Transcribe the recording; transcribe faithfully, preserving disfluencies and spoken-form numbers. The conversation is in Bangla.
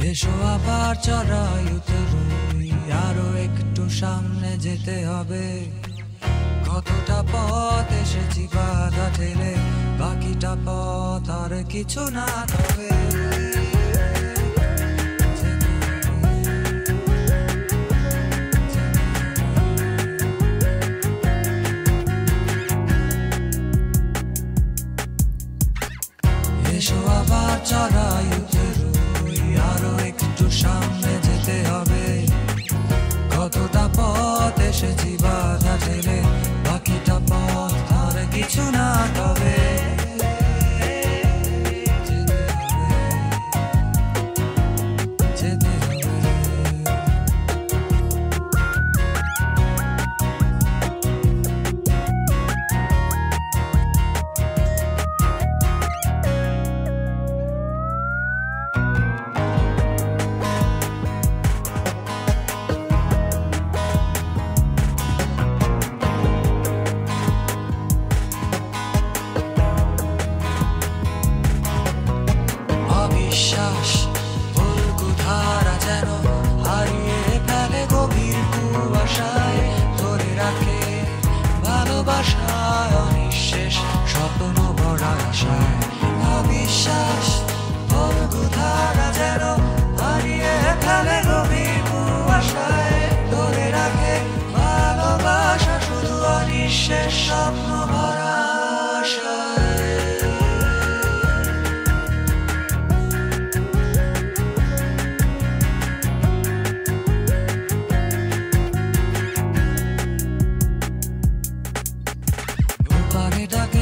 এসো আবার চড়াইতে রই, আরো একটু সামনে যেতে হবে। কতটা পথ এসেছি বাধা ঠেলে, বাকিটা পথ আর কিছু না তবে। এসো আবার চড়াইতে রই, আরো একটু সামনে যেতে হবে। কতটা পথ এসেছি বাধা ঠেলে, বাকিটা পথ আর কিছু না তবে। বিশ্বাস বলকুধারা যেন হারিয়ে ফেলে গভীর কুয়াশায়, ধরে রাখে ভালোবাসায় অনিঃশেষ স্বপ্ন ভরা আশায়। অবিশ্বাস বলকুধারা যেন হারিয়ে ফেলে গভীর কুয়াশায়, ধরে রাখে ভালোবাসা শুধু অনিঃশেষ স্বপ্ন ভরা আশায়। ডাকে